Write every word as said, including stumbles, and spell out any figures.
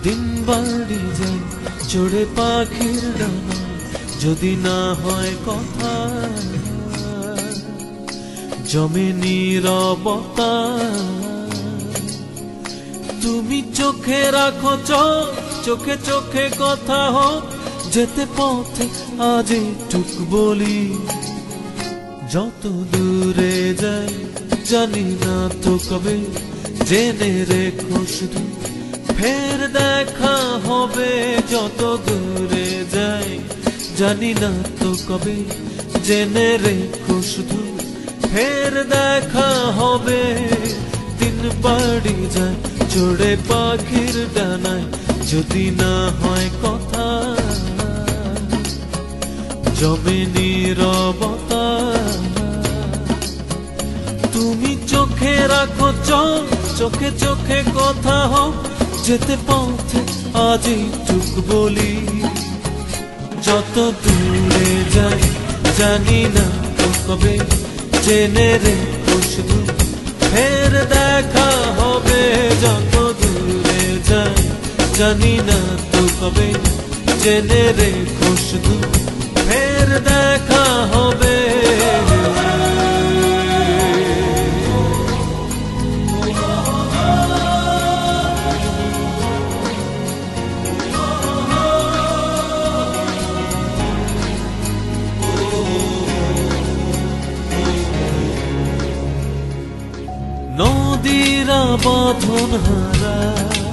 दिन बाड़ी जाए चढ़े पाखिर डाना যদি না হয় কথা জমে নীরবতা তুমি চোখে রাখো চোখ চোখে চোখে কথা হোক যেতে পথে আজ টুক বলি যত দূরে যাই জানি না তো কবে জেনে রেখো শুধু ফের দেখা হবে যত দূরে যাই জানি না তো কবে জেনে রেখো শুধু ফের দেখা হবে দিন বাড়ি যায় চড়ে পাখির ডানায় যদি না হয় কথা জমে নীরবতা তুমি চোখে রাখো চোখ চোখে চোখে কথা হোক যেতে পথে আজই টুক বলি যত দূরে যাই জানি না তো কবে জেনে রেখো শুধু ফের দেখা হবে যত দূরে যাই জানি না তো কবে জেনে রেখো শুধু ফের দেখা হবে নদীরা বাঁধন হারা